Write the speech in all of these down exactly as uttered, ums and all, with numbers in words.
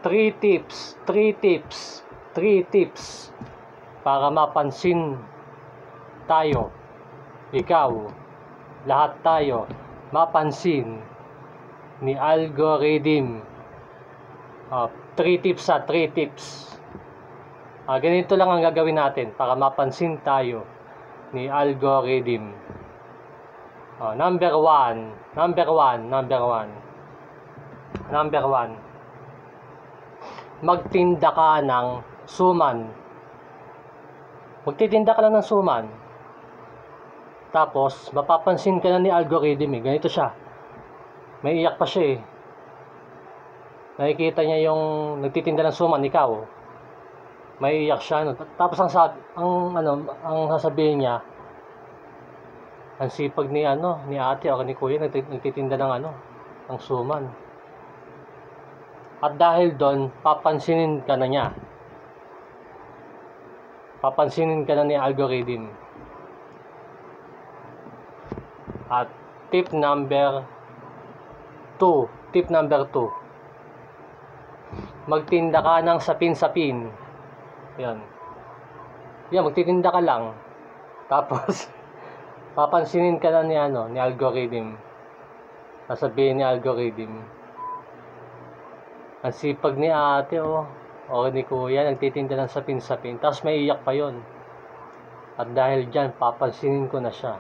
three tips, three tips, three tips para mapansin tayo, ikaw, lahat tayo, mapansin ni algorithm. Uh, three tips sa three tips. Uh, ganito lang ang gagawin natin para mapansin tayo ni algorithm. Uh, number one, number one, number one, number one. Magtinda ka ng suman. Magtitinda ka lang ng suman. Tapos, mapapansin ka na ni algorithm eh. Ganito siya. May iyak pa siya eh. Nakikita niya yung nagtitinda ng suman, ikaw. May iyak siya. No? Tapos, ang, sabi, ang, ano, ang sasabihin niya, ang sipag ni, ano, ni ate o ni kuya, nagtitinda ng, ano, ng suman. At dahil doon, papansinin ka na niya. Papansinin ka na ni algorithm. At tip number two. Tip number two. Magtinda ka ng sapin-sapin. Yan. Yan, magtitinda ka lang. Tapos, papansinin ka na ni, ano, ni algorithm. Sasabihin ni algorithm, ang sipag ni ate o, o ni kuya, nagtitinda ng sapin-sapin. Tapos may iyak pa yon. At dahil dyan, papansinin ko na siya.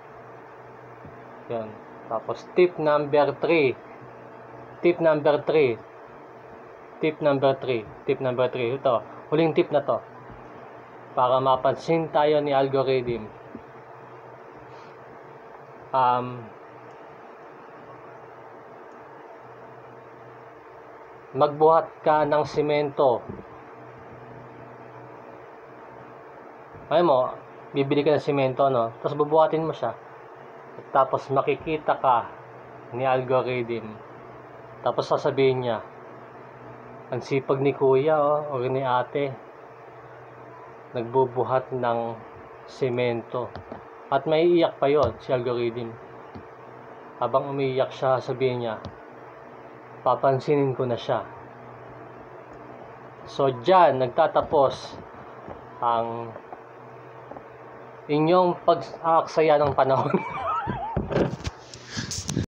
Yan. Tapos tip number three. Tip number three. Tip number three. Tip number three. Ito. Huling tip na to. Para mapansin tayo ni algorithm. Um... Magbuhat ka ng simento. Ay mo, bibili ka ng simento, no? Tapos bubuhatin mo siya. At tapos makikita ka ni algorithm. Tapos sasabihin niya, ang sipag ni kuya oh, o ni ate, nagbubuhat ng simento. At may iyak pa yon si algorithm. Habang umiiyak siya, sabihin niya, papansinin ko na siya. So, dyan, nagtatapos ang inyong pag-aaksaya ng panahon.